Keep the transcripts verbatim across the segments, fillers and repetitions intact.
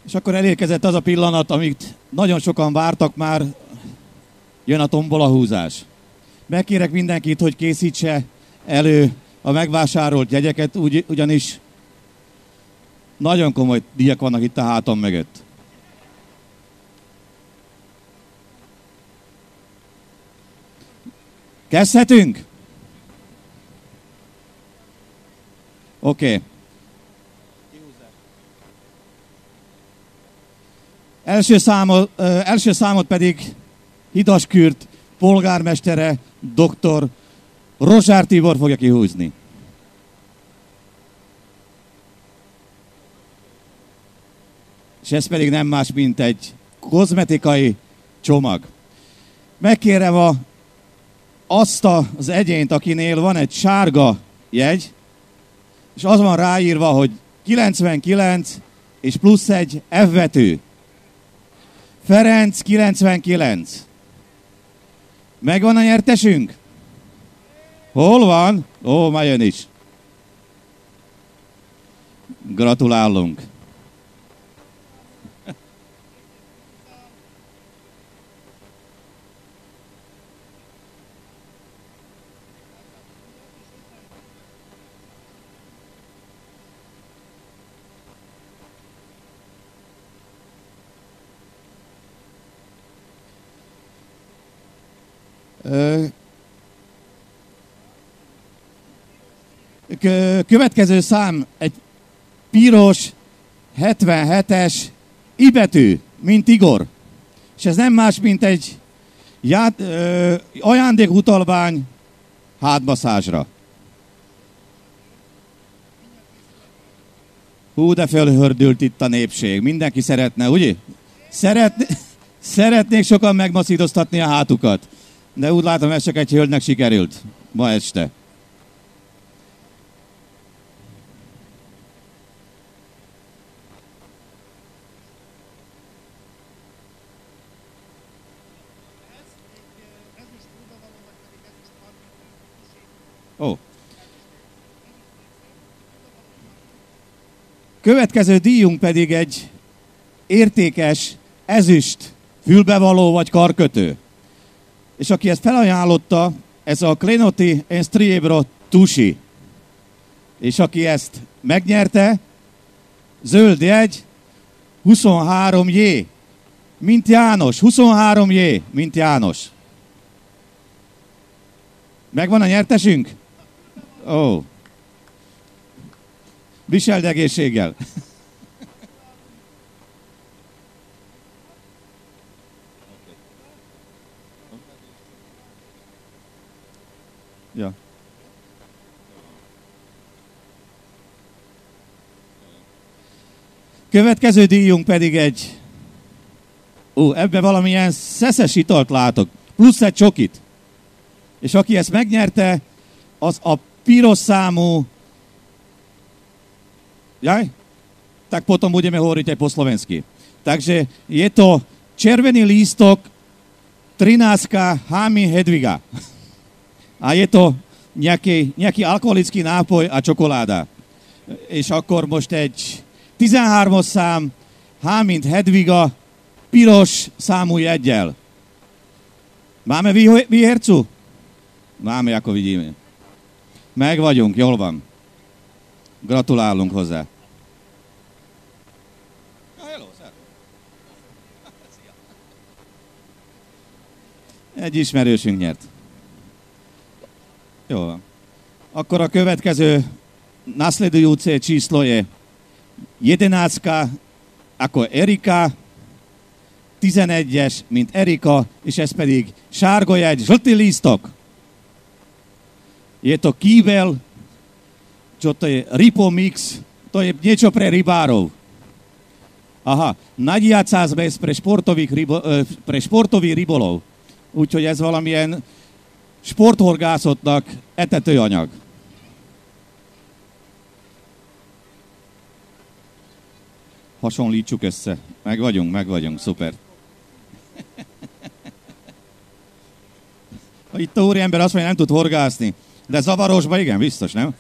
És akkor elérkezett az a pillanat, amit nagyon sokan vártak már, jön a tombolahúzás. Megkérek mindenkit, hogy készítse elő a megvásárolt jegyeket, ugy, ugyanis nagyon komoly díjak vannak itt a hátam mögött. Kezdhetünk? Oké. Okay. Első, számot, ö, első számot pedig Hidaskürt polgármestere, doktor Rozsár Tibor fogja kihúzni. És ez pedig nem más, mint egy kozmetikai csomag. Megkérem a, azt az egyént, akinél van egy sárga jegy, és az van ráírva, hogy kilencvenkilenc és plusz egy F betű. Ferenc kilencvenkilenc. Megvan a nyertesünk? Hol van? Ó, már jön is. Gratulálunk. Következő szám egy piros, hetvenhetes I betű, mint Igor. És ez nem más, mint egy ját, ö, ajándékutalvány hátmasszázsra. Hú, de fölhördült itt a népség. Mindenki szeretne, ugye? Szeretné, szeretnék sokan megmasszíroztatni a hátukat. De úgy látom, ez csak egy hölgynek sikerült ma este. Ó. Következő díjunk pedig egy értékes ezüst fülbevaló vagy karkötő. És aki ezt felajánlotta, ez a Klenoti Enstriebro Tusi. És aki ezt megnyerte, zöld jegy, huszonhárom J, mint János, huszonhárom J, mint János. Megvan a nyertesünk? Ó. Viseld egészséggel. Ja. Következő díjunk pedig egy... Ó, ebbe valamilyen szeszes italt látok. Plusz egy csokit. És aki ezt megnyerte, az a piros számú... Jaj? Tak potom budeme hovoriť aj po slovensky. Takže je to červený lístok trináctka Hámy Hedviga. A je to nejaký, nejaký alkoholický nápoj a čokoláda. És akkor most egy tizenhármas szám H, mint Hedviga, piros számú jeggyel. Máme výhercu? Máme, ako vidíme. Meg vagyunk, jól van. Gratulálunk hozzá. Egy ismerősünk nyert. Jó van. Akkor a következő nasledujúce číslo je jedenáctka ako Erika, tizenegyes, mint Erika, és ez pedig sárga jegy, žltý lístok. Je to kýbel, čo to je Ripo Mix, to je niečo pre rybárov. Aha, nadiaca zmes pre, rybo, pre športový rybolov. Úgyhogy ez valamilyen sporthorgászatnak etetőanyag. Hasonlítsuk össze. Meg vagyunk, meg vagyunk, szuper. Itt a úriember azt mondja, nem tud horgászni. De zavarosba igen, biztos, nem?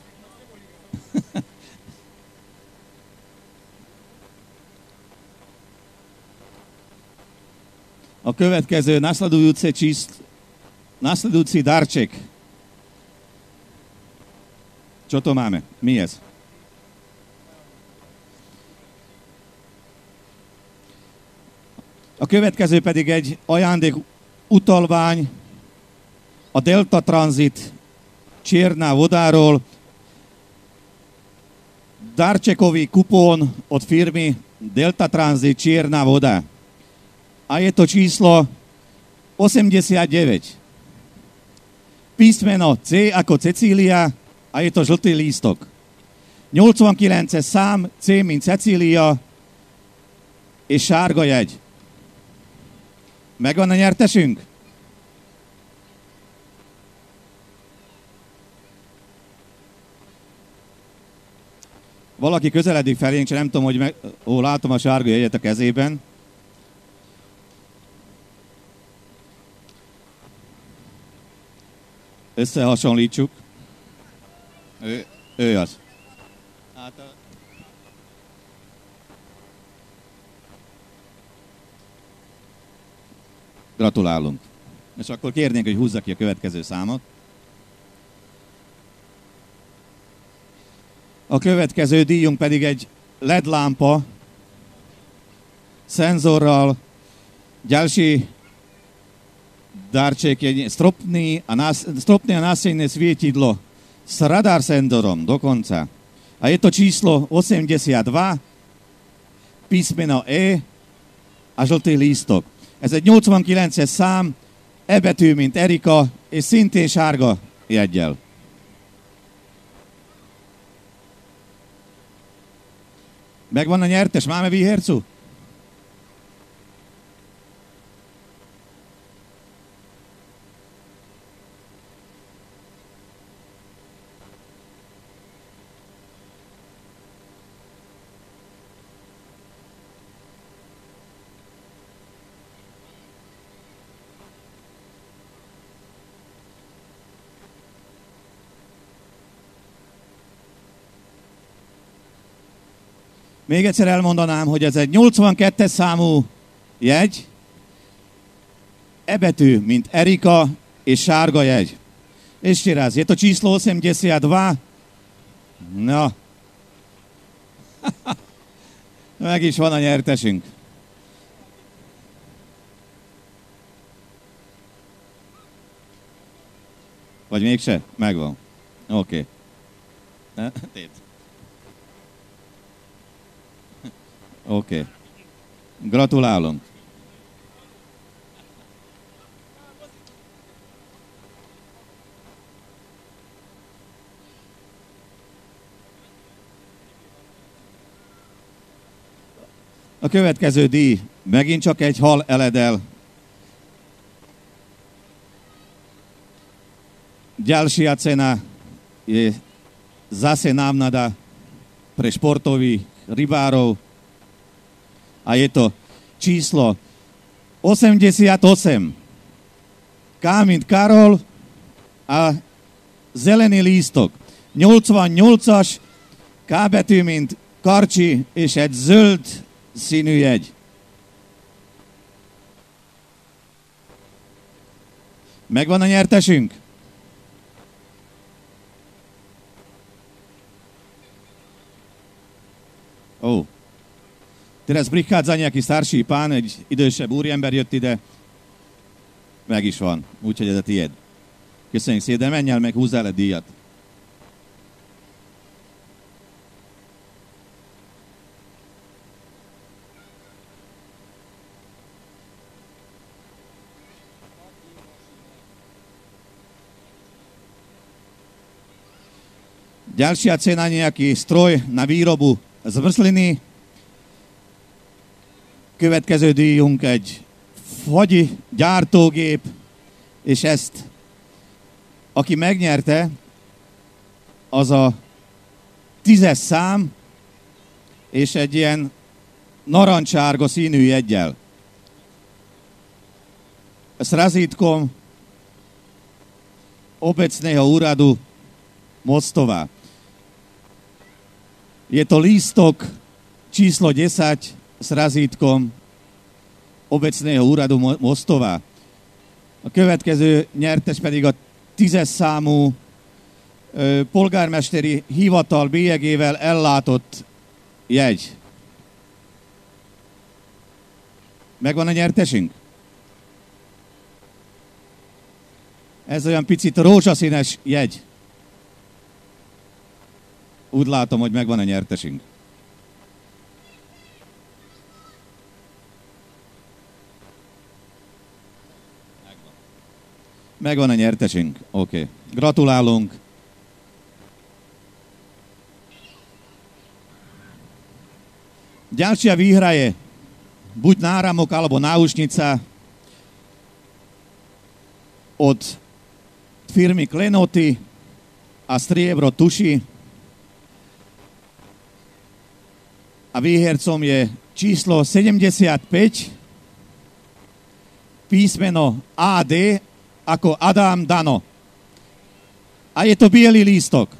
A következő nasledujúce číslo, nasledujúci darček. Čo to máme? Mies. A következő pedig egy ajándék utalvány a Delta Transit Čierna Vodáról. Darčekový kupón od firmy Delta Transit Čierna Voda. A je to číslo osemdesiatdeväť. Písmeno C ako Cecília a je to žltý lístok. nyolcvankilences szám, C mint Cecília, és sárga jegy. Megvan a nyertesünk? Valaki közeledik felénk, csak nem tudom, hogy meg... Ó, látom a sárga jegyet a kezében. Összehasonlítsuk. Ő, ő az. Hát a... Gratulálunk. És akkor kérnénk, hogy húzza ki a következő számot. A következő díjunk pedig egy el é dé lámpa szenzorral, ďalší darček je stropný a, nás, stropné a násienné svietidlo s radar senzorom dokonca. A je to číslo osemdesiatdva, písmeno E a žltý lístok. Ez egy nyolcvankilences szám, E betű, mint Erika, és szintén sárga jeggyel. Megvan a nyertes, máme výhercu? Még egyszer elmondanám, hogy ez egy nyolcvankettes számú jegy, E betű, mint Erika, és sárga jegy. Ešte raz, je to číslo osemdesiatdva. No. Meg is van a nyertesünk. Vagy mégse? Megvan. Oké. Okay. Oké. Okay. Gratulálunk. A következő díj megint csak egy hal eledel. Ďalšia cena je zase námnada pre športových rybárov. A je to číslo osemdesiatosem. K mint Karol a zelený lístok. nyolcvannyolcas, K betű, mint Karcsi, és egy zöld színű jegy. Megvan a nyertesünk? Ó. Oh. Teraz prichádza nejaký starší pán, egy idősebb úriember jött ide. Meg is van, úgyhogy ez a tiéd. Köszönjük szépen, de menj el meg, húzzál egy díjat. Ďalšia cena, nejaký stroj na výrobu zmrzliny. Következő díjunk egy fagyi gyártógép, és ezt, aki megnyerte, az a tízes szám, és egy ilyen narancsárga színű jeggyel. S razítkom obecného úradu Mostova. Je to lístok číslo desať s razítkom Obecného úradu Mostova. A következő nyertes pedig a tízes számú ö, polgármesteri hivatal bélyegével ellátott jegy. Megvan a nyertesünk? Ez olyan picit rózsaszínes jegy. Úgy látom, hogy megvan a nyertesünk. Megvan. Megvan a nyertesünk. Oké. Okay. Gratulálunk. Ďalšia výhra je buď náramok alebo náušnica od firmy Klenoty a striebro tuši. A výhercom je číslo sedemdesiatpäť, písmeno á dé ako Adam Dano. A je to biely lístok.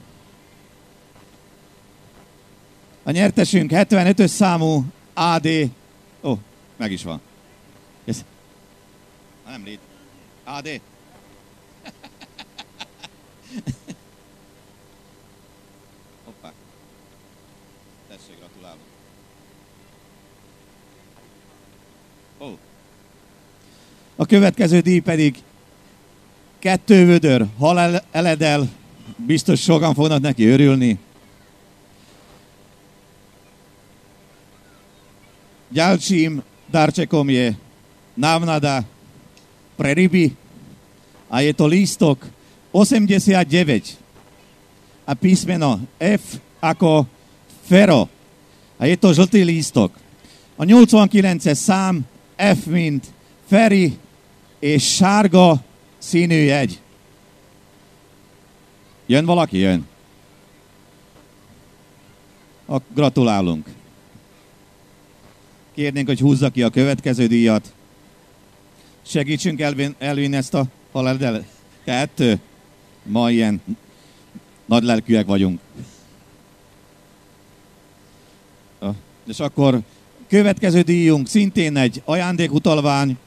A nyertesünk hetvenötös számú á dé. Ó, oh, meg is van. Ez... Nem lét. á dé. Hoppá. Tessék, gratulálok. Ó. Oh. A következő díj pedig kettő vödör haleledel. Biztos sokan fognak neki örülni. Ďalším darčekom je návnada pre ryby a je to lístok osemdesiatdeväť a písmeno F ako Fero a je to žltý lístok. A nyolcvankilences szám F mint Feri és sárga színű jegy. Jön valaki? Jön. A, gratulálunk. Kérnénk, hogy húzza ki a következő díjat. Segítsünk elvinni ezt a haledelet. Kettő. Ma ilyen nagy lelkűek vagyunk. És akkor következő díjunk szintén egy ajándékutalvány.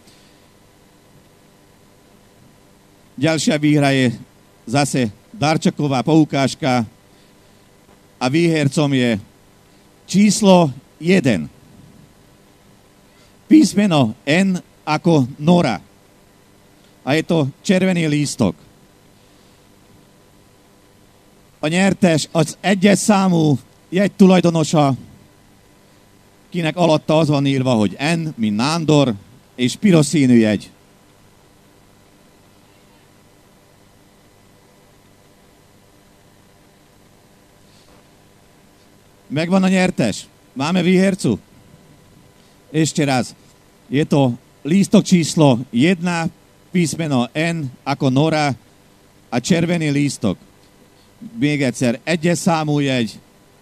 Ďalšia výhra je zase darčeková poukážka a výhercom je číslo jeden. Písmeno N ako Nora. A je to červený lístok. A nyertes az egyes számú jegy tulajdonosa, kinek alatta az van írva, hogy N, mint Nándor, és piros színű jegy. Megvan a nyertes? Máme výhercu? Ešte raz. Je to lístok číslo jedna, písmeno N ako Nora a červený lístok. Még egyszer, egyes számú jegy,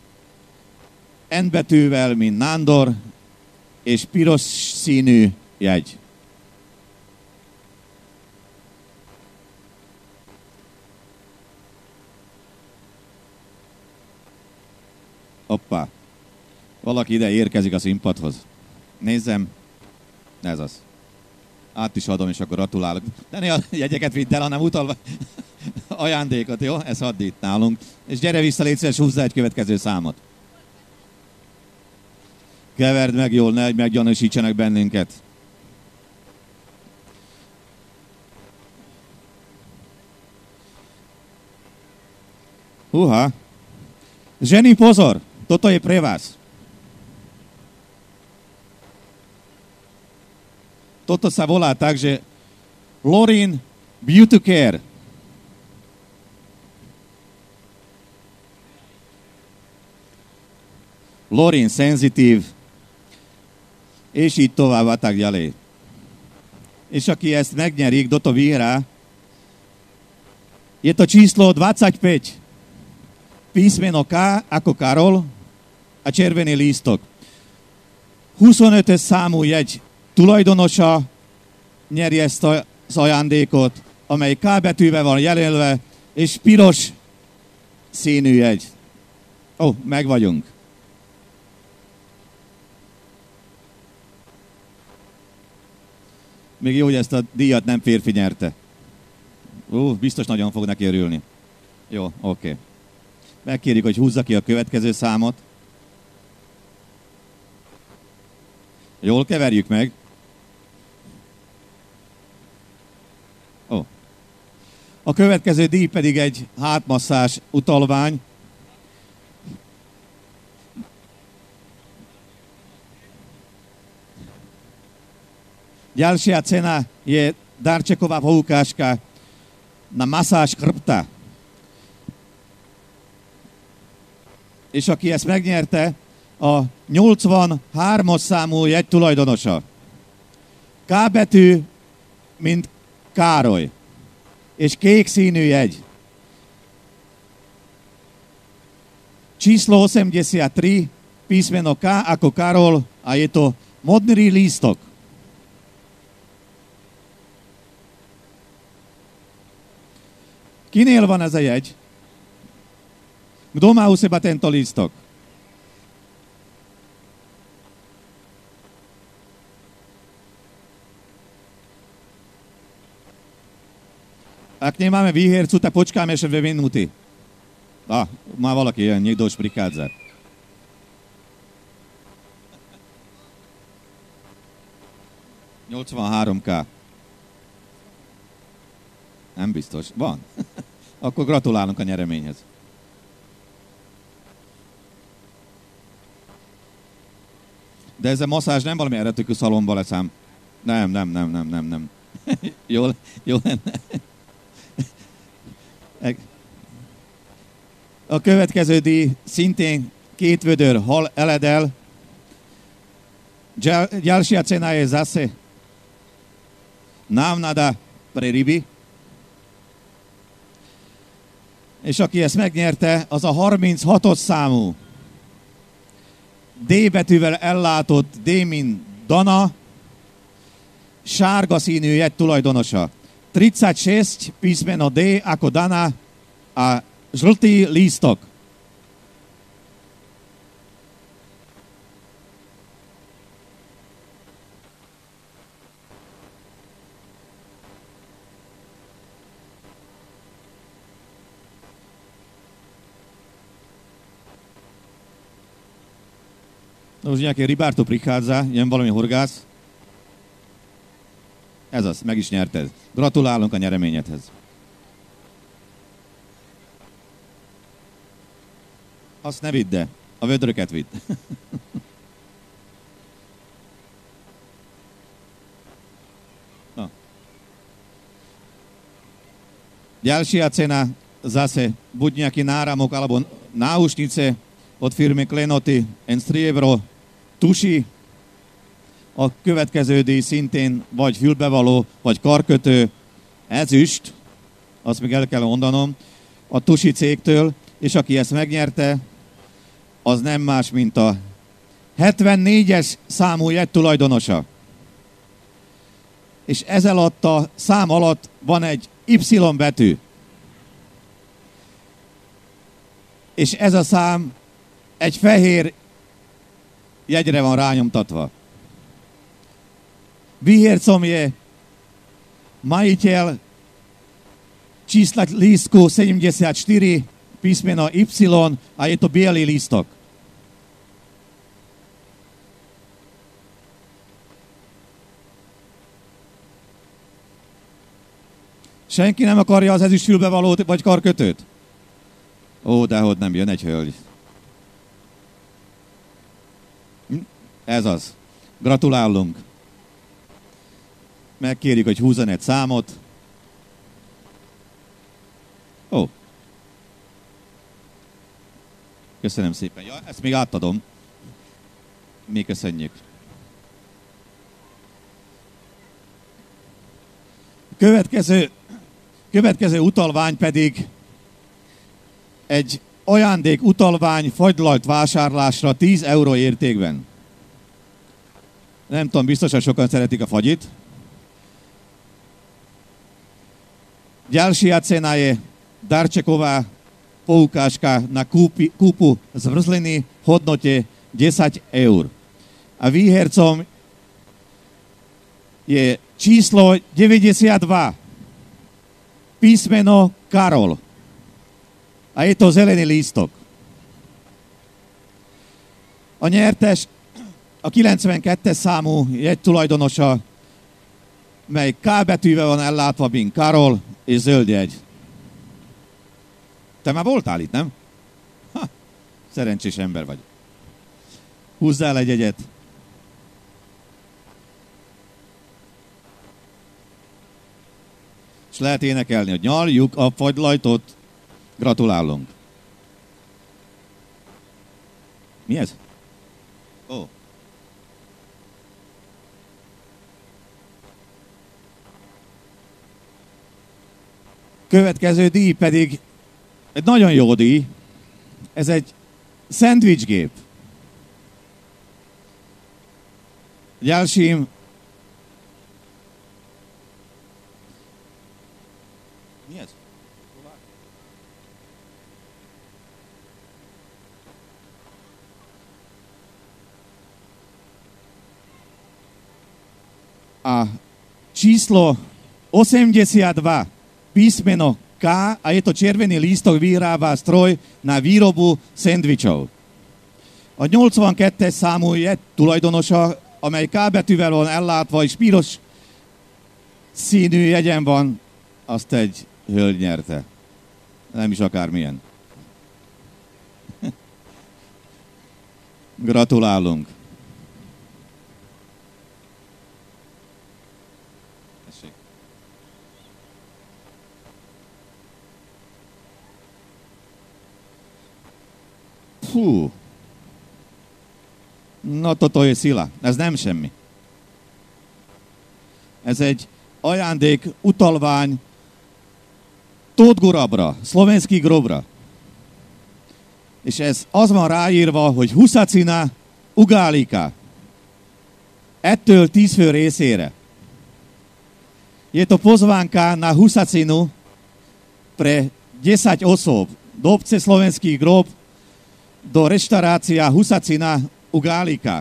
N betűvel, mint Nándor, és piros színű jegy. Hoppá. Valaki ide érkezik a színpadhoz. Nézzem. Ez az. Át is adom, és akkor gratulálok. De ne a jegyeket vidd el, hanem utalva ajándékot, jó? Ez hadd itt nálunk. És gyere vissza, légy szíves, húzzá egy következő számot. Keverd meg jól, ne meggyanúsítsanak bennünket. Húha. Ženy, pozor, toto je pre vás. Toto sa volá tak, že Lorin Beauty Care. Lorin Sensitive. És így tovább, a tak ďalej. És aki ezt megnyeri, kto to vyhrá, je to číslo dvadsaťpäť. Písmeno K ako Karol a červený lístok. huszonötös számú jegy tulajdonosa nyeri ezt az ajándékot, amely K betűvel van jelölve, és piros színű jegy. Ó, oh, meg vagyunk. Még jó, hogy ezt a díjat nem férfi nyerte. Ú, biztos nagyon fog neki örülni. Jó, oké. Okay. Megkérjük, hogy húzza ki a következő számot. Jól keverjük meg. Ó. A következő díj pedig egy hátmasszás utalvány. Ďalšia cena je darčeková poukážka na masáž chrbta. És aki ezt megnyerte, a nyolcvanhármas számú jegy tulajdonosa. K betű, mint Károly. És kék színű jegy. Číslo osemdesiattri, písmeno K ako Karol a je to modrý lístok. Kinél van ez a jegy? Kto má u seba tento lístok? Ak nemáme výhercu, tak počkáme ešte dve minúty. Á, má valaki, niekto už prichádza. nyolcvanhárom ká. Nem biztos. Van. Akkor gratulálunk a nyereményhez. De ez a masszázs nem valami eredetű szalomba leszám. Nem, nem, nem, nem, nem, nem. Jól, jól lenne. A következő díj szintén két vödör hal eledel. Ďalšia cena je zase návnada pre ryby. És aki ezt megnyerte, az a harminchatos számú D betűvel ellátott Démin Dana, sárga színű jegy tulajdonosa. tridsaťšesť písmeno D ako Dana a žltý lístok. No, už nejaký rybár tu prichádza, jem valami horgász. Ez az, meg is nyerted. Gratulálunk a nyereményedhez. Azt ne vidd, de a vödröket vidd. No. Ďalšia cena zase buď nejaký náramok alebo náušnice od firmy Klenoty and Strievro tusi. A következő díj szintén vagy fülbevaló, vagy karkötő, ezüst, azt még el kell mondanom, a Tusi cégtől, és aki ezt megnyerte, az nem más, mint a hetvennégyes számú jegy tulajdonosa. És ez alatt a szám alatt van egy Y betű. És ez a szám egy fehér jegyre van rányomtatva. Výhercom je majiteľ čísla lístku sedemdesiatštyri, písmeno Y a je to biely lístok. Senki nem akarja az ezüst fülbevalót vagy karkötőt? Ó, dehogy nem, jön egy hölgy. Ez az. Gratulálunk. Megkérjük, hogy húzzon egy számot. Ó. Köszönöm szépen. Ja, ezt még átadom. Mi köszönjük. Következő, következő utalvány pedig egy ajándék utalvány fagylalt vásárlásra tíz euró értékben. Nem tudom, biztosan sokan szeretik a fagyit. Ďalšia cena je darčeková poukážka na kúpi, kúpu zmrzliny v hodnote desať eur. A výhercom je číslo deväťdesiatdva, písmeno Karol. A je to zelený lístok. A nyertes a kilencvenkettes számú jegy tulajdonosa, mely K betűvel van ellátva, mint Karol, és zöld jegy. Te már voltál itt, nem? Ha, szerencsés ember vagy. Húzzál egy jegyet. És lehet énekelni, hogy nyaljuk a fagylajtot. Gratulálunk. Mi ez? Ó. Oh. Következő díj pedig egy nagyon jó díj. Ez egy szendvicsgép. Ďalším mi ez? A číslo osemdesiatdva, písmeno K, a je to červený lístok, vyrába stroj na výrobu szendvičov. A nyolcvankettes számú jegy tulajdonosa, amely K betűvel van ellátva, és piros színű jegyen van, azt egy hölgy nyerte. Nem is akármilyen. Gratulálunk. Hú. No toto je sila. Ez nem semmi. Ez egy ajándék, utalvány Tóth Gurabra, szlovenský grobra. És ez az van ráírva, hogy Husacina Ugálika. Ettől tíz fő részére. Je to pozvánka na Husacinu pre desať osôb do obce Slovenský grob do reštaurácia Husacina Ugálika.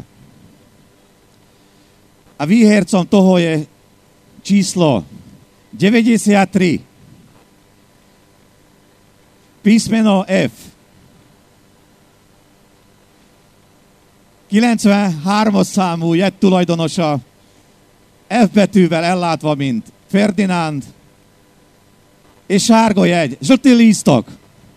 A výhercom toho je číslo deväťdesiattri. Písmeno F. kilencvenhármas számú jegy tulajdonosa, F betűvel ellátva, mint Ferdinánd, és sárga jegy, zöld lístok.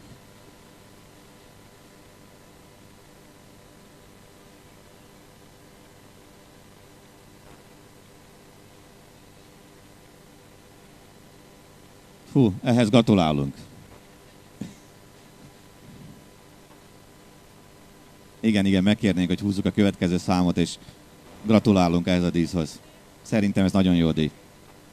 Hú, ehhez gratulálunk. Igen, igen, megkérnénk, hogy húzzuk a következő számot, és gratulálunk ehhez a díszhoz. Szerintem ez nagyon jó díj.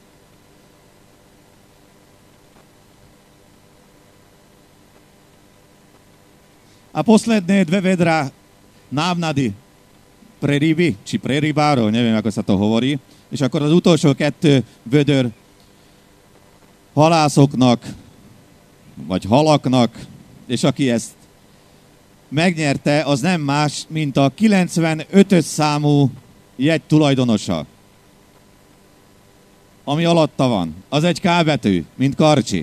A posledné dve vedra návnady pre ryby, či pre rybárov, neviem, ako sa to hovorí. És akkor az utolsó kettő vödör halászoknak, vagy halaknak, és aki ezt megnyerte, az nem más, mint a kilencvenötös számú jegy tulajdonosa. Ami alatta van. Az egy K betű, mint Karcsi.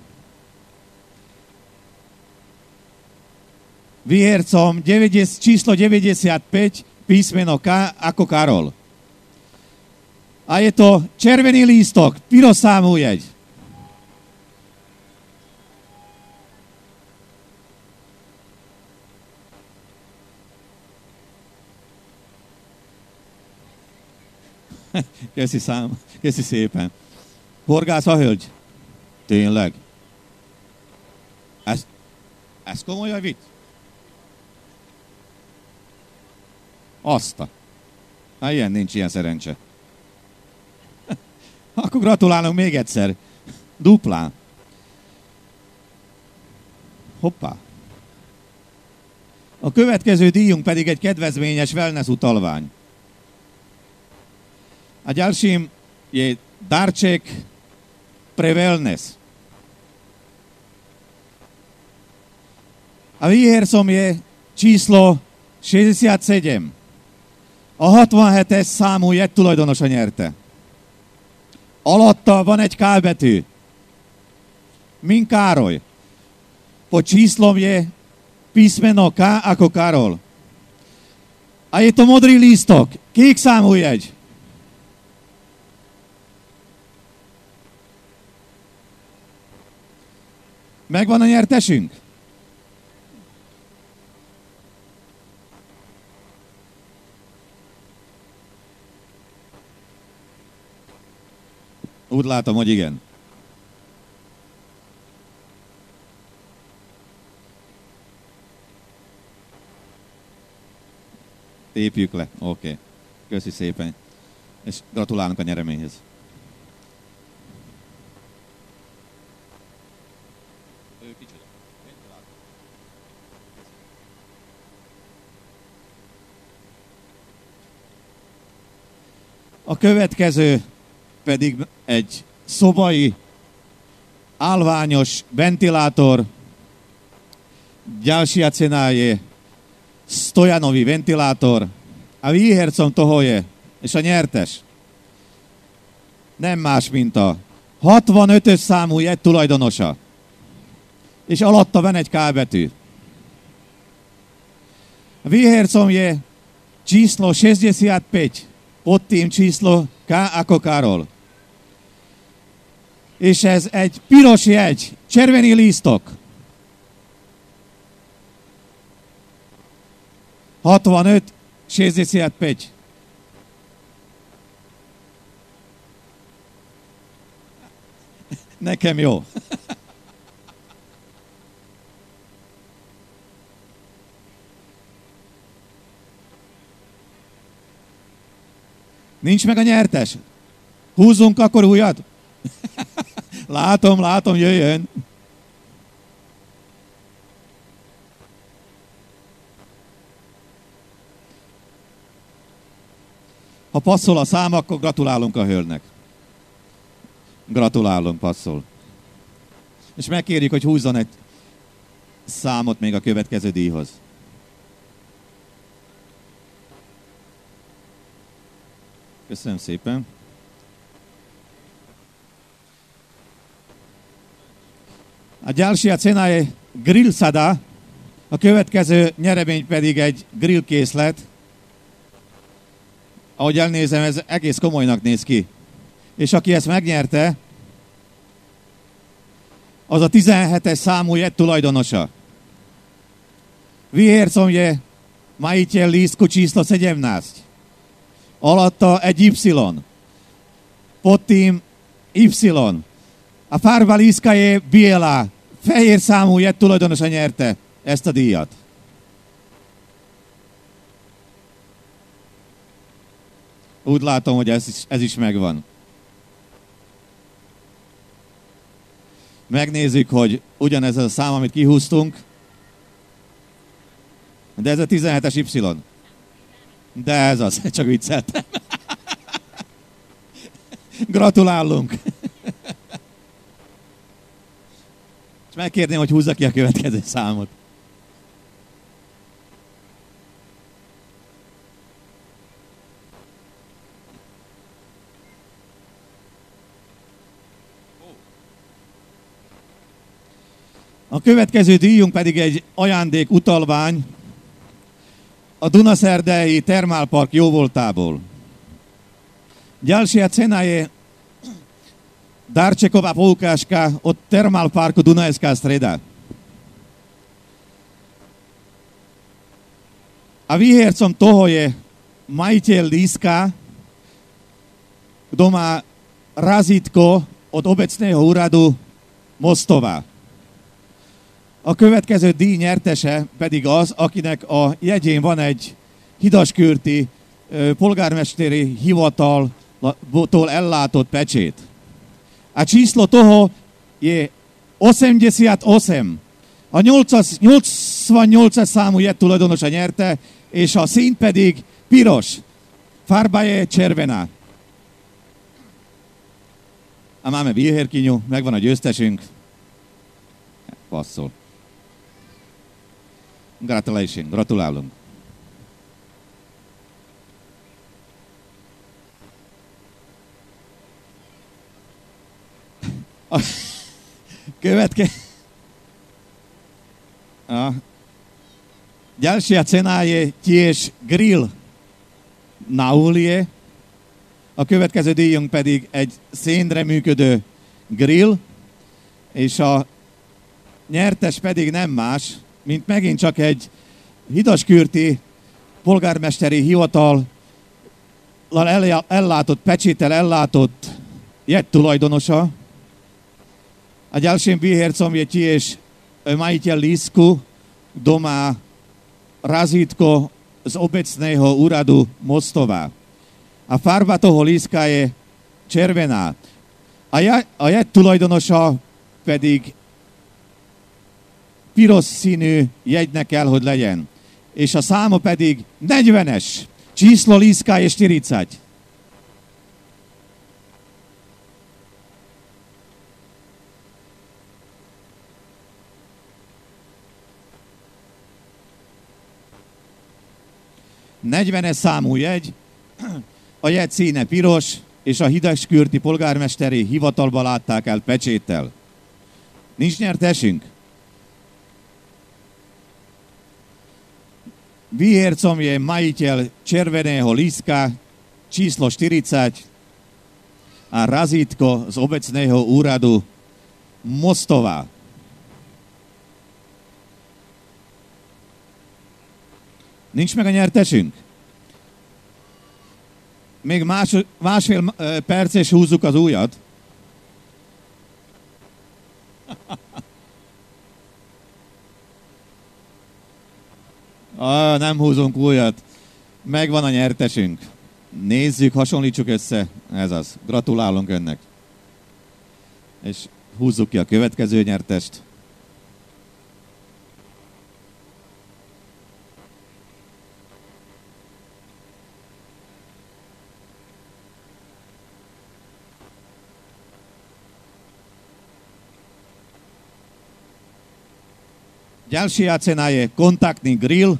Výhercom číslo deväťdesiatpäť, písmeno K ako Karol. A je to červený lístok, piros számú jegy. Köszi szám, köszi szépen. Horgász a hölgy? Tényleg? Ez, ez komoly a vicc? Azta. Hát ilyen nincs, ilyen szerencse. Akkor gratulálunk még egyszer. Duplán. Hoppá. A következő díjunk pedig egy kedvezményes wellness utalvány. A ďalším je darček pre wellness. A výhercom je číslo šesťdesiatsedem. A hatvanhetes számú jegy tulajdonosa nyerte. Alatta van egy K betű. Min Károly. Pod číslom je písmeno K ako Karol. A je to modrý lístok. Kék számú jegy. Megvan a nyertesünk? Úgy látom, hogy igen. Tépjük le. Oké. Okay. Köszi szépen. És gratulálunk a nyereményhez. A következő pedig egy szobai, állványos ventilátor. Ďalšia cena je stojanový ventilátor. A výhercom toho je, és a nyertes nem más, mint a hatvanötös számú jegy tulajdonosa. És alatta van egy K betű. A výhercom je číslo šesťdesiatpäť. Pod tým číslo K ako Karol. És ez egy piros jegy, červený lístok. hatvanöt šesťdesiatpäť. Nekem jó. Nincs meg a nyertes? Húzzunk akkor újat? Látom, látom, jöjjön. Ha passzol a szám, akkor gratulálunk a hölgynek. Gratulálunk, passzol. És megkérjük, hogy húzzon egy számot még a következő díjhoz. Köszönöm szépen. A ďalšia cena je grill sada, a következő nyeremény pedig egy grillkészlet. Ahogy elnézem, ez egész komolynak néz ki. És aki ezt megnyerte, az a tizenhetes számú jegy tulajdonosa. Výhercom je majiteľ lístku číslo sedemnásť. Alatta egy Y. Pod tým Y. A farba lístka je biela. Fehér számú jegy tulajdonosa nyerte ezt a díjat. Úgy látom, hogy ez is, ez is megvan. Megnézzük, hogy ugyanez a szám, amit kihúztunk, de ez a tizenhetes Y. De ez az, csak vicceltem. Gratulálunk! És megkérném, hogy húzza ki a következő számot. A következő díjunk pedig egy ajándék utalvány a Dunaszerdei Termálpark jóvoltából. Ďalšia cena je darčeková poukážka od Termálparku Dunajská streda. A výhercom toho je majiteľ lístka, kto má razítko od obecného úradu Mostová. A következő díj nyertese pedig az, akinek a jegyén van egy hidaskürti polgármesteri hivataltól ellátott pecsét. A číslo toho je osemdesiatosem. A nyolcvannyolcas számú jegy tulajdonosa nyerte, és a szín pedig piros. Farba je červená. A máme výherkyňu, megvan a győztesünk. Passzol. Gratulation, gratulálunk. A követke... A ďalšia cena je tiež grill na uhlie. A következő díjunk pedig egy szénre működő grill, és a nyertes pedig nem más, mint megint csak egy hidaskürti polgármesteri hivatal ellátott, pecséttel ellátott jet tulajdonosa. A ďalším výhercom je tiež majiteľ lístku doma razítko z obecného úradu Mostová. A farba toho lístka je červená. A, ja, a jet tulajdonosa pedig piros színű jegynek kell, hogy legyen. És a száma pedig negyvenes. Číslo lístka je štyridsať. negyvenes számú jegy, a jegy színe piros, és a hidaskürti polgármesteri hivatalba látták el pecséttel. Nincs nyertesünk? Výhercom je majiteľ červeného lístka, číslo štyridsať a razítko z obecného úradu Mostová. Nincs meg a nyertesünk? Még más, másfél perc és húzzuk az ujjat. Ah, nem húzunk újat. Megvan a nyertesünk. Nézzük, hasonlítsuk össze. Ez az. Gratulálunk önnek. És húzzuk ki a következő nyertest. Ďalšia cena je kontaktný grill.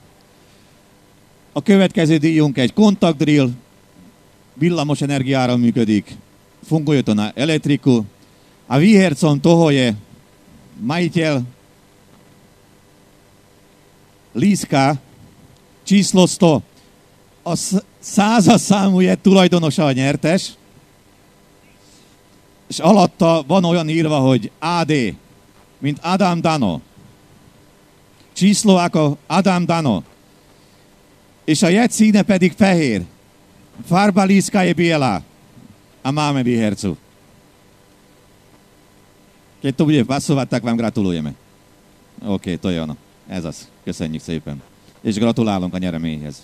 A következő díjunk egy kontaktgrill, villamos energiára működik, funguje to na elektriku. A výhercom toho je majiteľ lístka číslo sto. A százas számú je tulajdonosa a nyertes, és alatta van olyan írva, hogy á dé, mint Adam Dano. Číslo ako Adam Dano. És a jegy színe pedig fehér. Farba lístka je biela. A máme výhercu. Keď to bude pasovať, tak vám gratulujeme. Oké, to je ono. Ez az. Köszönjük szépen. És gratulálunk a nyereményhez.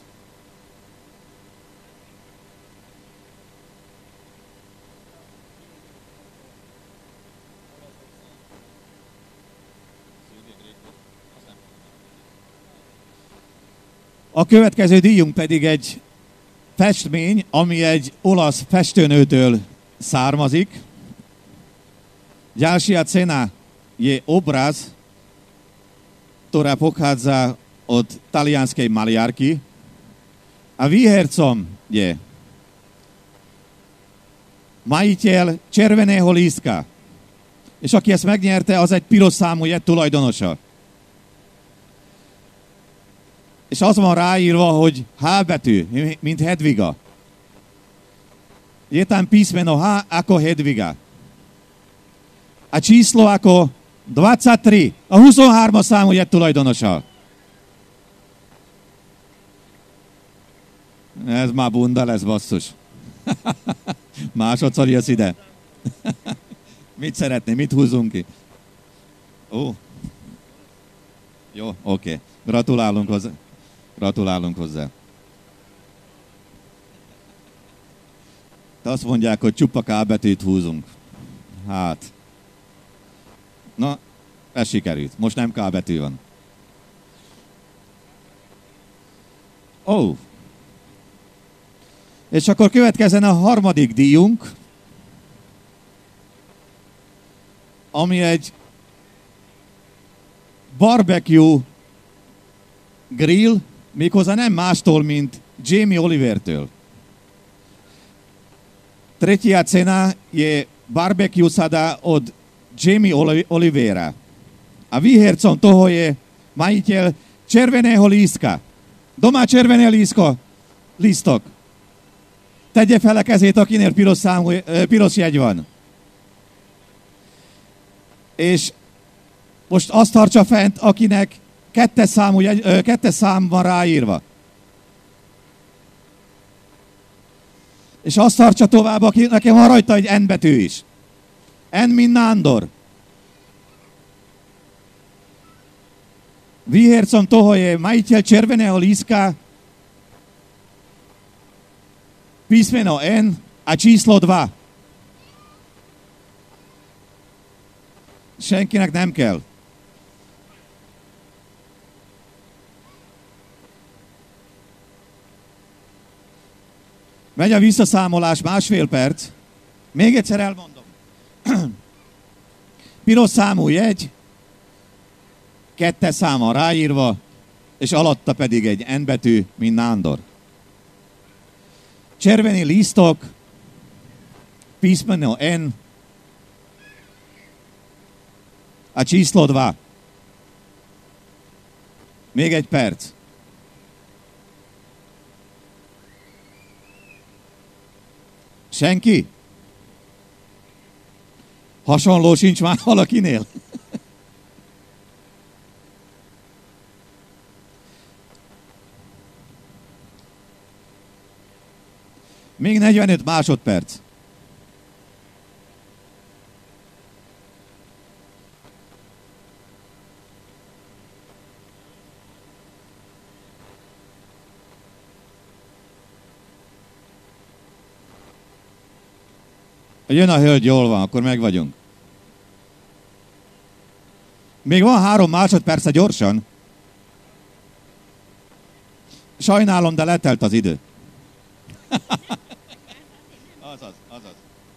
A következő díjunk pedig egy festmény, ami egy olasz festőnőtől származik. Ďalšia cena je obraz, ktorá pochádza od talianskej maliarky. A výhercom je majiteľ červeného lístka. És aki ezt megnyerte, az egy piros számú jegy tulajdonosa. És az van ráírva, hogy H betű, mint Hedviga. Je tam písmeno H ako Hedviga. A číslo ako dvadsaťtri. A huszonhármas számú jegy tulajdonosa. Ez már bunda lesz, basszus. Másodszor jössz ide. Mit szeretné? Mit húzzunk ki? Ó. Jó, oké. Gratulálunk hozzá. Gratulálunk hozzá. De azt mondják, hogy csupa K betűt húzunk. Hát. Na, ez sikerült. Most nem K betű van. Ó. Oh. És akkor következzen a harmadik díjunk, ami egy barbecue grill, méghozzá nem mástól, mint Jamie Olivertől. Tretia cena je barbecue sada od Jamie Olivera. A výhercom toho je majiteľ červeného lístka. Doma červené lístko, lístok. Tegye fel a kezét, akinél piros, számú, piros jegy van. És most azt tartsa fent, akinek kettes, számú jegy, kettes szám van ráírva. És azt tartsa tovább, aki nekem van rajta egy N betű is. N, mint Nándor. Výhercom toho je majiteľ červeného lístka, písmeno N a číslo dva. Senkinek nem kell. Megy a visszaszámolás, másfél perc. Még egyszer elmondom. Piros számú jegy, kettes száma ráírva, és alatta pedig egy N betű, mint Nándor. Červený lístok, písmeno N a číslo dva. Még egy perc. Senki? Hasonló sincs már valakinél? Még negyvenöt másodperc. Jön a hölgy, jól van, akkor meg vagyunk. Még van három másodperce, gyorsan. Sajnálom, de letelt az idő. Azaz, azaz.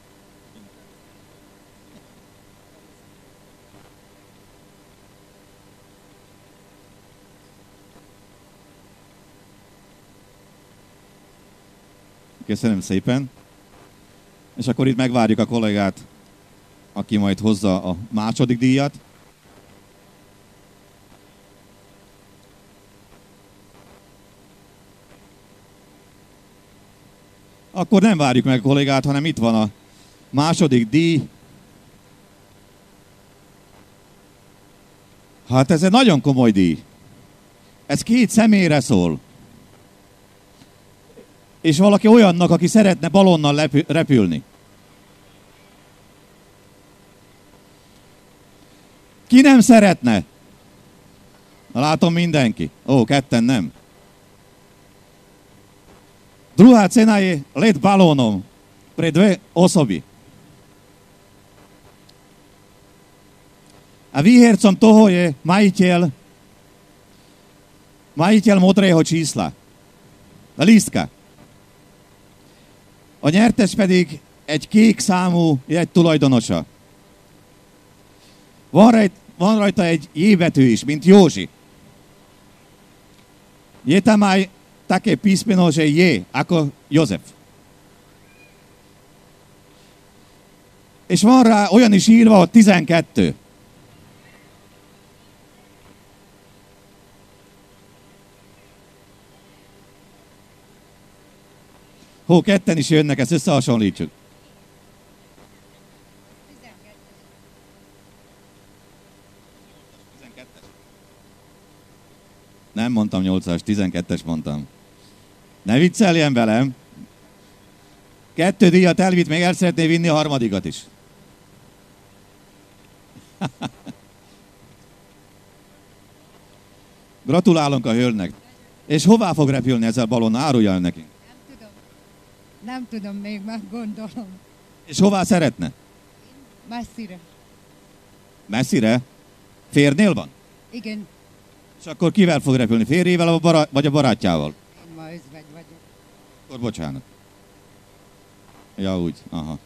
Köszönöm szépen. És akkor itt megvárjuk a kollégát, aki majd hozza a második díjat. Akkor nem várjuk meg a kollégát, hanem itt van a második díj. Hát ez egy nagyon komoly díj. Ez két személyre szól. És valaki olyannak, aki szeretne balonnal repülni. Ki nem szeretne? Na, látom mindenki. Ó, ketten nem. Druhá cena je let balónom pre dve osoby. A výhercom toho je majiteľ majiteľ modrého čísla. A lístka. A nyertes pedig egy kék számú jegy tulajdonosa. Van rajta, van rajta egy J betű is, mint Józsi. Je tam aj také písmeno, že J, ako Jozef. És van rá olyan is írva, hogy tizenkettő. Hó, ketten is jönnek, ezt összehasonlítsuk. Nem mondtam nyolcas, tizenkettes mondtam. Ne vicceljen velem. Kettő díjat elvitt, még el szeretné vinni a harmadikat is. Gratulálunk a hölgynek. És hová fog repülni ezzel a balon? Árulja el nekünk. Nem tudom. Nem tudom, még meggondolom. És hová szeretne? Messzire. Messzire? Férnél van? Igen. És akkor kivel fog repülni? Férjével vagy a barátjával? Én ma özvegy vagyok. Akkor bocsánat. Ja, úgy. Aha.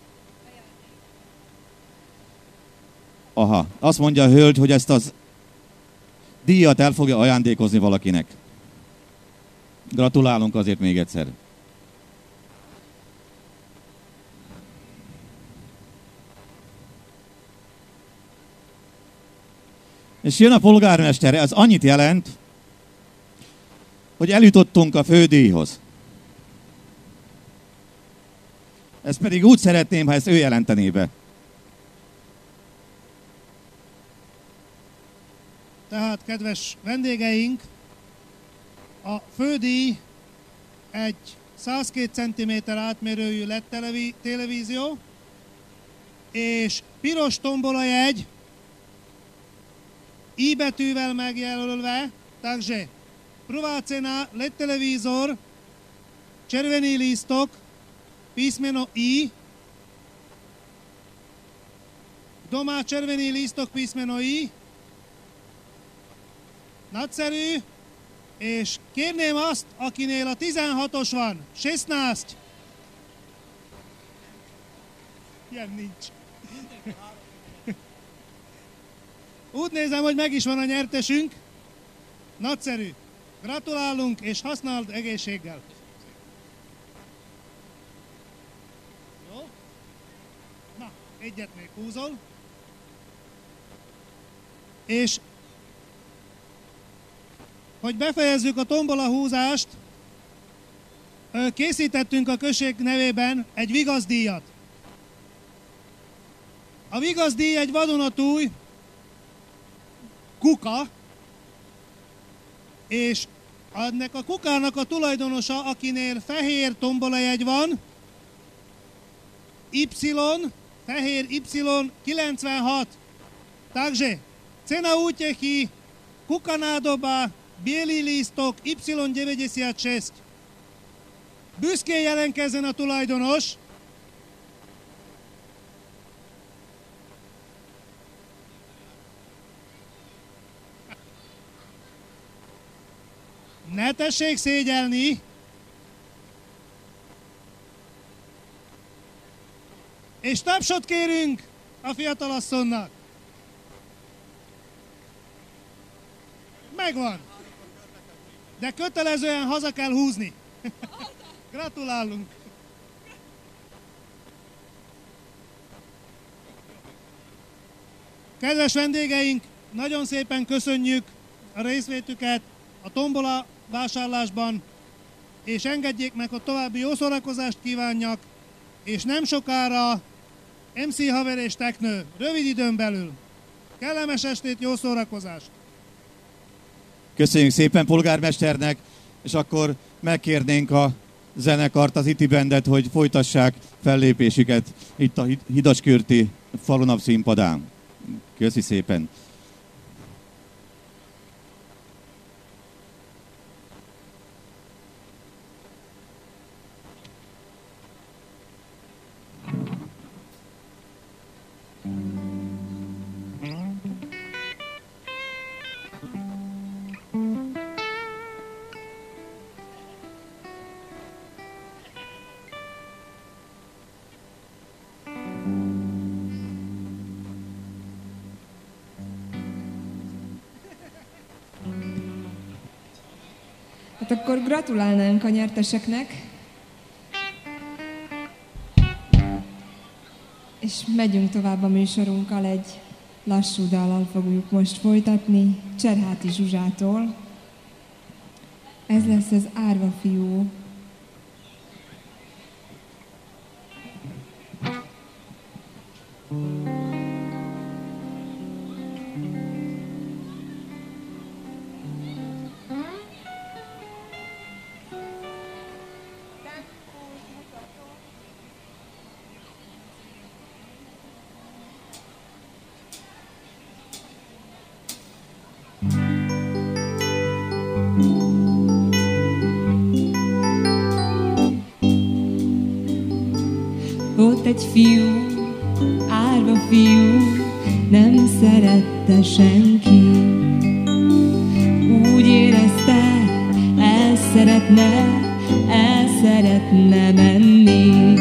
Aha. Azt mondja a hölgy, hogy ezt az díjat el fogja ajándékozni valakinek. Gratulálunk azért még egyszer. És jön a polgármester, az annyit jelent, hogy eljutottunk a fődíjhoz. Ezt pedig úgy szeretném, ha ezt ő jelentené be. Tehát, kedves vendégeink, a fődíj egy százkettő centiméter átmérőjű led televí- televízió, és piros tombolajegy, I betűvel megjelölve, takže prvá cena led televízor, červený lístok, písmeno I, kdo má červený lístok, písmeno I, nagyszerű, és kérném azt, akinél a tizenhatos van, szesnást. Ilyen nincs. Úgy nézem, hogy meg is van a nyertesünk. Nagyszerű. Gratulálunk, és használd egészséggel. Jó? Na, egyet még húzol. És hogy befejezzük a tombola húzást, készítettünk a község nevében egy vigaszdíjat. A vigaszdíj egy vadonatúj kuka, és ennek a kukának a tulajdonosa, akinél fehér tombolajegy van, Y, fehér Y kilencvenhat. Takže cena úteky kuka nádoba, bielý lístok Y deväťdesiatšesť. Büszkén jelentkezzen a tulajdonos. Ne tessék szégyelni. És tapsot kérünk a fiatalasszonynak. Megvan. De kötelezően haza kell húzni. Gratulálunk! Kedves vendégeink, nagyon szépen köszönjük a részvétüket a tombola vásárlásban, és engedjék meg, hogy további jó szórakozást kívánjak, és nem sokára em cé Haver és Teknő, rövid időn belül. Kellemes estét, jó szórakozást! Köszönjük szépen polgármesternek, és akkor megkérnénk a zenekart, az Iti Bandet, hogy folytassák fellépésüket itt a Hidaskürti falunap színpadán. Köszi szépen! Hát akkor gratulálnánk a nyerteseknek, és megyünk tovább a műsorunkkal, egy lassú dallal fogjuk most folytatni, Cserháti Zsuzsától. Ez lesz az Árva fiú. Volt egy fiú, árva fiú, nem szerette senki. Úgy érezte, el szeretne, el szeretne menni.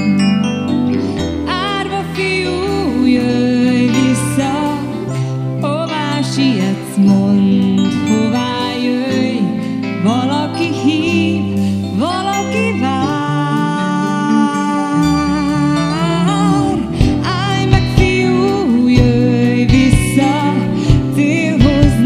Árva fiú, jöjj vissza, hová sietsz, mondd, hová jöjj. Valaki hív, valaki vár. Állj meg, fiú, jöjj vissza, tél hozzá.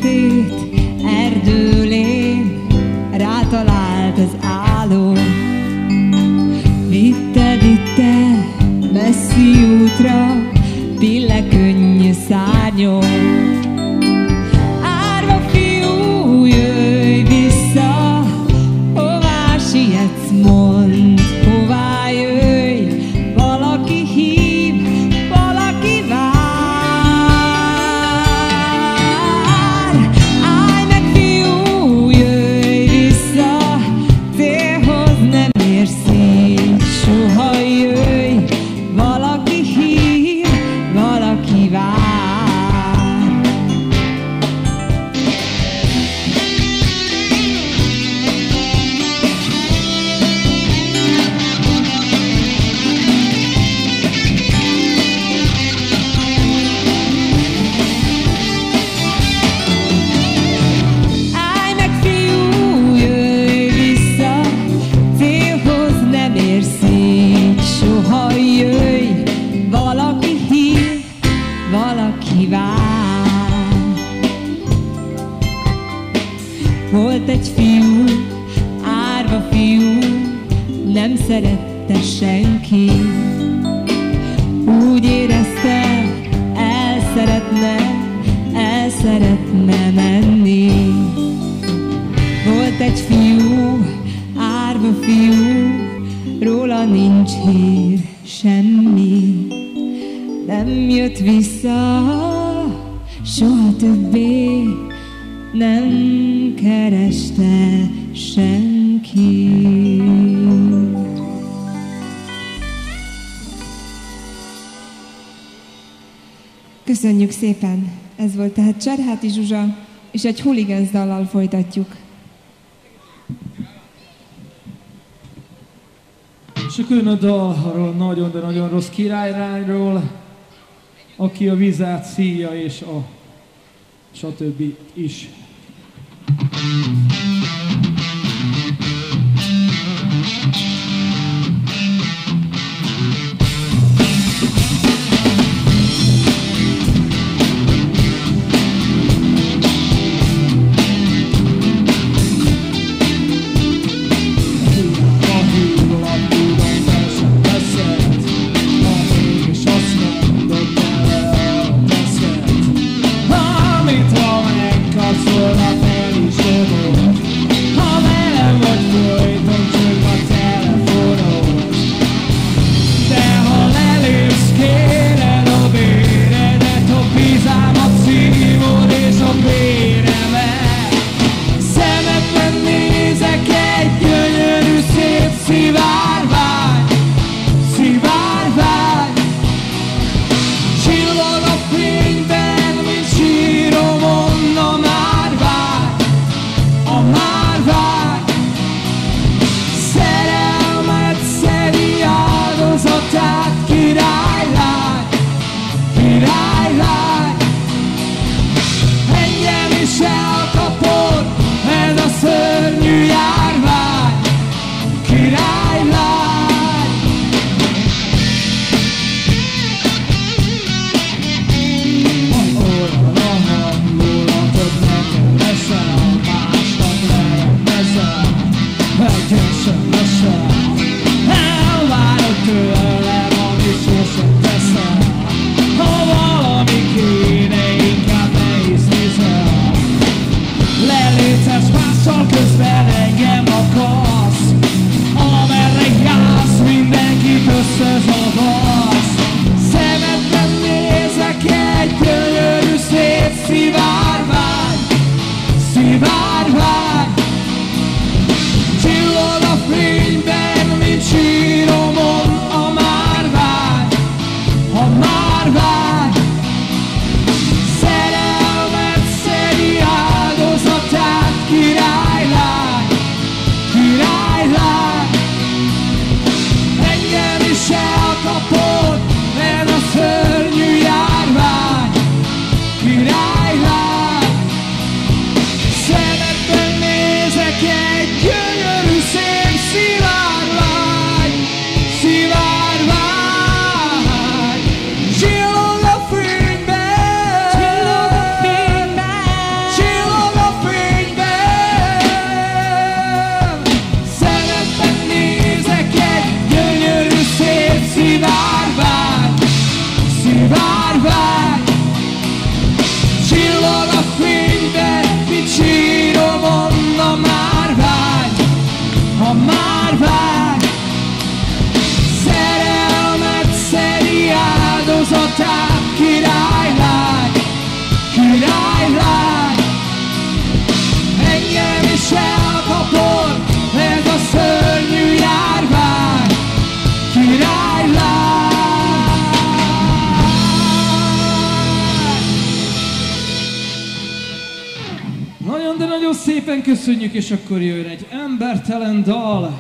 sötét erdőlén rátalált az álom. Vitted itte messzi útra, pillekönnyű szárnyom. Árva fiú, jöjj vissza, hová sietsz, mondd, hová jöjj. Valaki hív, valaki vár. Állj meg fiú, jöjj vissza, célhoz nem érsz így, soha jöjj. Valaki hív, valaki vár. Állj meg fiú, jöjj vissza, célhoz nem érsz így, soha jöjj. Valaki hív, valaki vár. Volt egy fiú, árva fiú, nem szerette senki. Úgy érezte, el szeretne, el szeretne menni. Volt egy fiú, árva fiú, róla nincs hír, semmi. Nem jött vissza, soha többé nem kereste senki. Köszönjük szépen! Ez volt tehát Cserháti Zsuzsa, és egy Hooligans dallal folytatjuk. És akkor jön a dal arról nagyon, de nagyon rossz királyrányról, aki a vizet szíja, és a stb. Is. Zsillog márvány, csillog a fényben, mit sírom, a márvány, a márvány, szerelmet szeri áldozatát, királylány, királylány, engem is elkapott ez a szörnyű járvány, királylány. Nagyon, de nagyon szépen köszönjük, és akkor jön egy embertelen dal.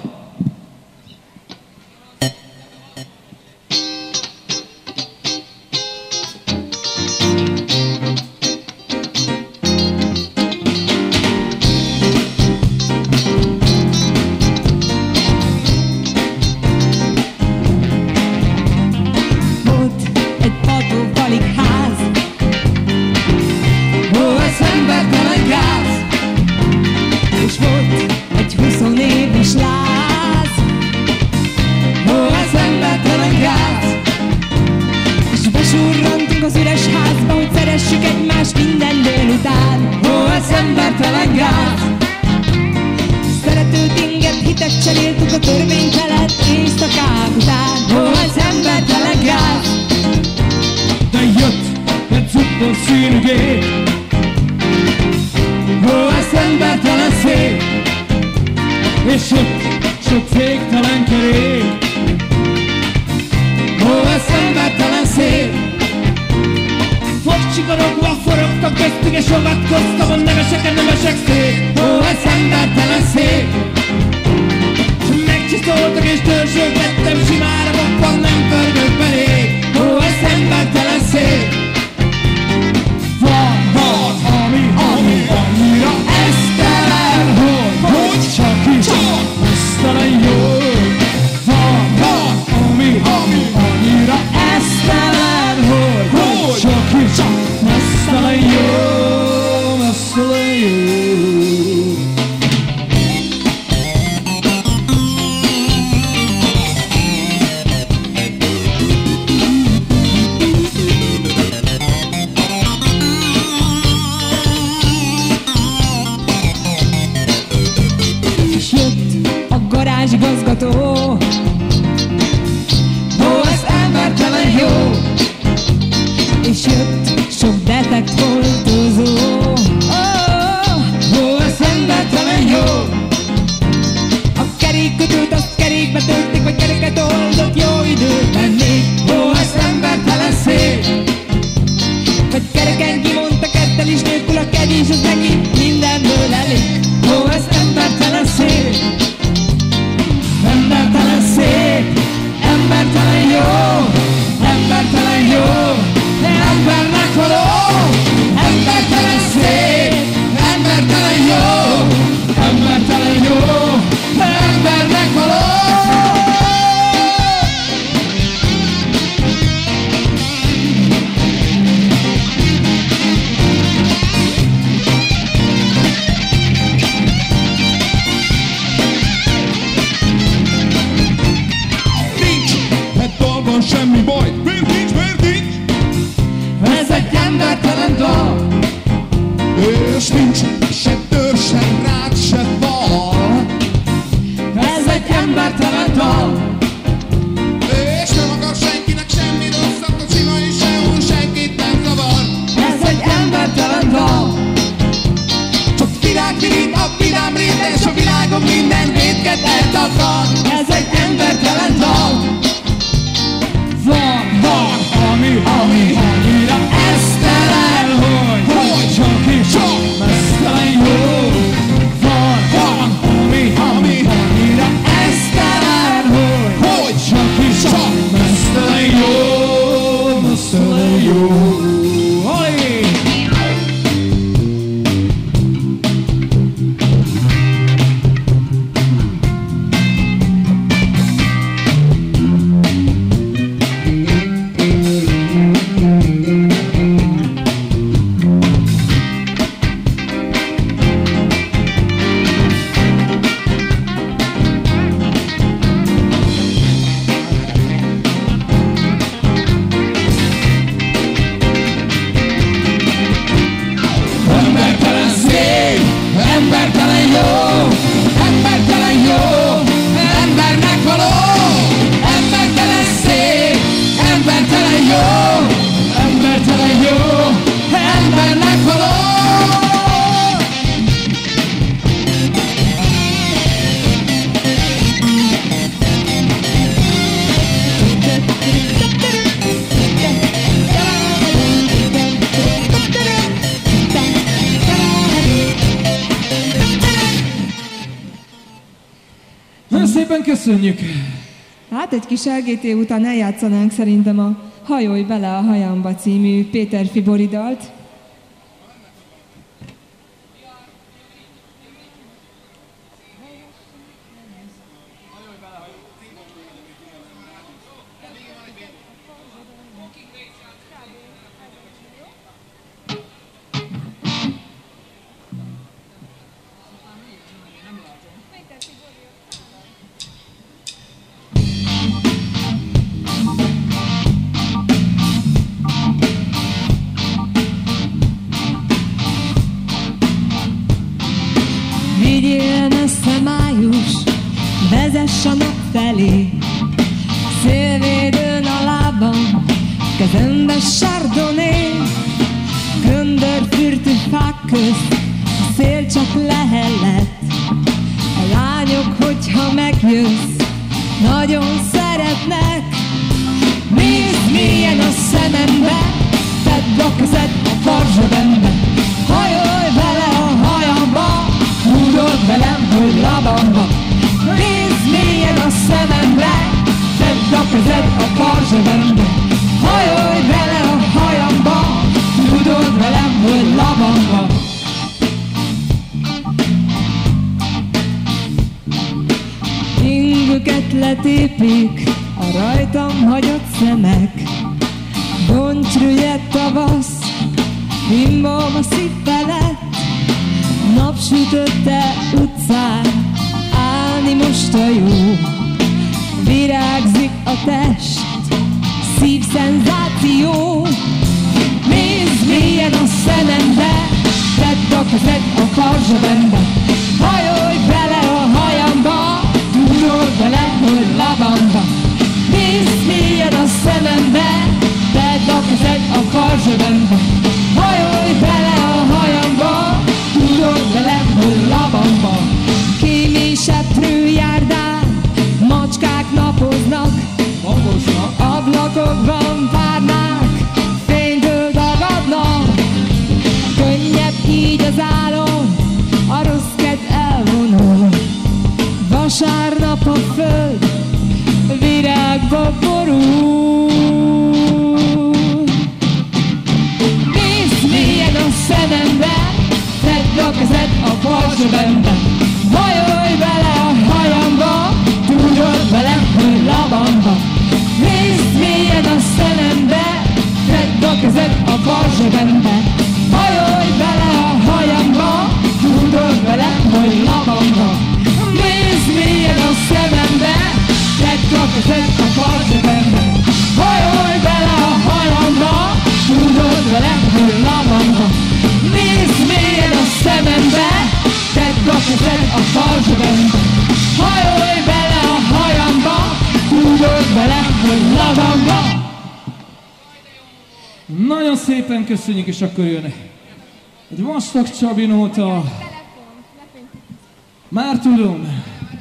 szépen köszönjük! Hát egy kis el gé té után eljátszanánk szerintem a Hajolj bele a hajamba című Péter Fibori dalt. Vigyél messze május, vezess a nap felé. Szélvédőn a lábam, kezembe sardoné. Göndörfürtű fák közt, a szél csak lehellett. A lányok, hogyha megjössz, nagyon szeretnek. Nézd mélyen a szemembe, tedd a kezed a farzsebembe. Hajolj bele a hajamba, húrod velem, hogy labamba. Nézd mélyen a szemembe, tedd a kezed a farzsebembe. Hajolj bele a hajamba, húrod velem, hogy labamba. Ingüket letépik a rajtam hagyott szemek. Goncsrügyet tavasz, bimbom a szív felett. Napsütötte utcán, állni most a jó. Virágzik a test, szívszenzáció. Nézd mélyen a szemembe, tedd a kezed a farzsebembe. Hajolj bele a hajamba, húrod velem, hogy labamba. Nézd mélyen a szemembe, tedd a kezed a farzsebembe. Hajolj bele a hajamba, húrod velem, hogy labamba. Kémény seprő járdán, macskák napoznak. Napoznak. Ablakokban párnák, fénytől dagadnak. Könnyebb így az álom, a rossz kedv elvonul. Vasárnap a föld virágba borul. Nézd mélyen a szemembe, tedd a kezed a farzsebembe. Hajolj bele a hajamba, tudod velem, hogy labamba. Nézd mélyen a szemembe, tedd a kezed a farzsebembe. Hajolj bele a hajamba, tudod velem, hogy labamba. Nézd mélyen a szemembe, tedd a kezed a farzsebembe. Hajolj bele a hajamba, tudod velem, hogy labamba. Nézd mélyen a szemembe, tedd a kezed a farzsebembe. Hajolj bele a hajamba, tudod velem, hogy labamba. Nagyon szépen köszönjük, és akkor jön egy vastag Csabi nóta. Már tudom.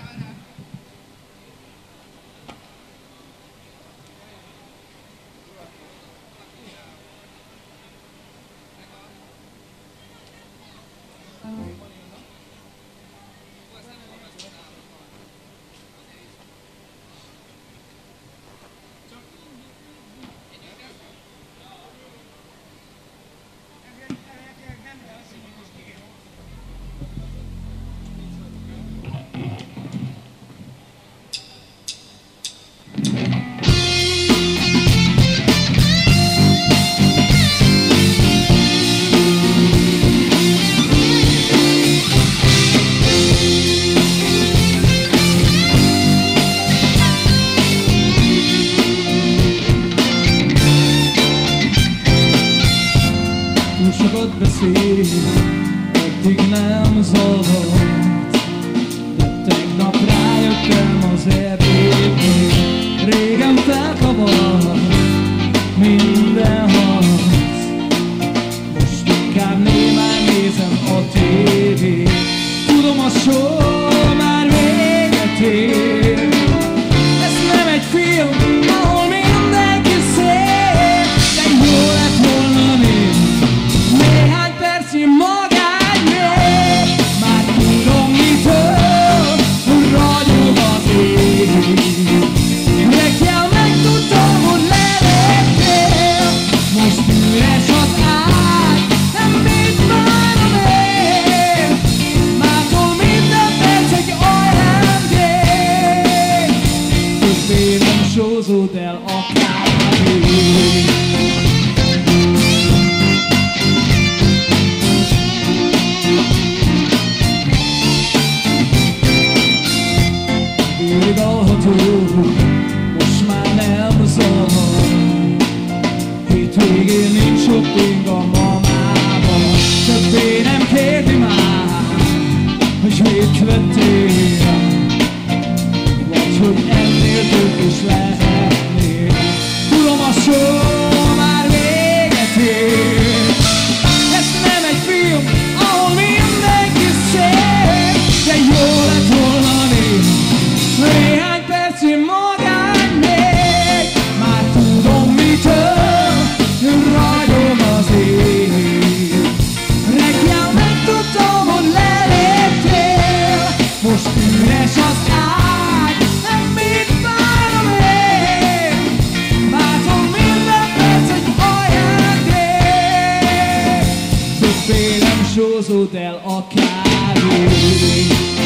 eddig nem zavart, de tegnap rájöttem az erdőből. Régen felkavart minden harc, most inkább némán nézem a tévét. Tudom, a sor már véget ér. Ez nem egy film, ahol mindenki szép, de jó lett volna még néhány percnyi magánnyé. Már ki végén nincs ott ing a mamában. Többé nem kérdi már, hogy mit vettél, vagy hogy ennél több is lehetnél. Tudom, a show már véget ér. Ez nem egy film, ahol mindenki szép, de jó lett volna még néhány percnyi magány még. Már tudom, mitől ragyog az ég. Reggel megtudtam, hogy leléptél, most üres az ágy, nem mit várom én. Látom, minden perc egy ajándék, többé nem sózod el a kávét.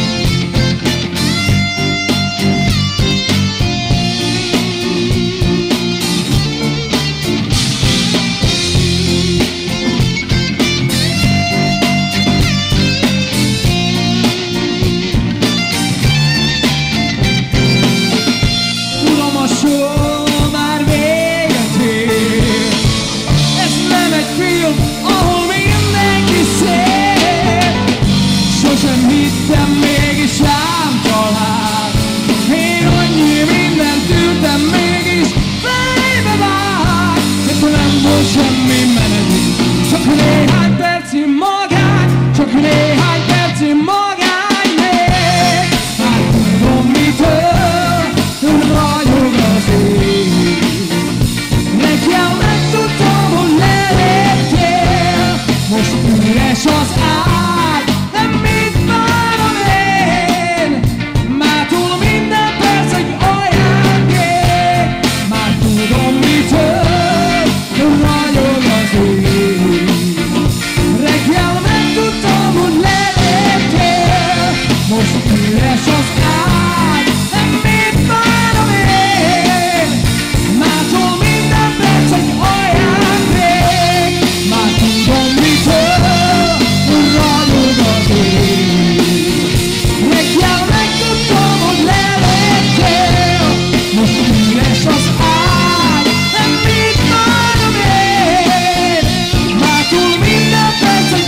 Hittem, mégis rám talál. Én annyi mindent ültem, mégis fejbe vág. Mikor nem volt semmi menedék, csak néhány percnyi magány, csak néhány percnyi magány még. Már tudom, mitől ragyog az ég. Reggel megtudtam, hogy leléptél, most üres az ágy, nem mit várom én. Már tudom, minden perc egy ajándék, már tudom, mitől ragyog az ég. Reggel megtudtam, hogy leléptél, most üres az ágy, nem mit várom én. Már tudom, minden perc egy ajándék, már tudom, mitől ragyog az ég. Reggel megtudtam, hogy leléptél, most üres az ágy, nem mit várom én. Már tudom, minden perc egy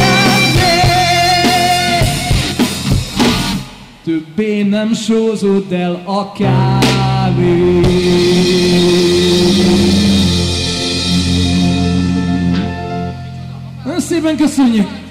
ajándék, többé nem sózod el a kávét. Nagyon szépen köszönjük!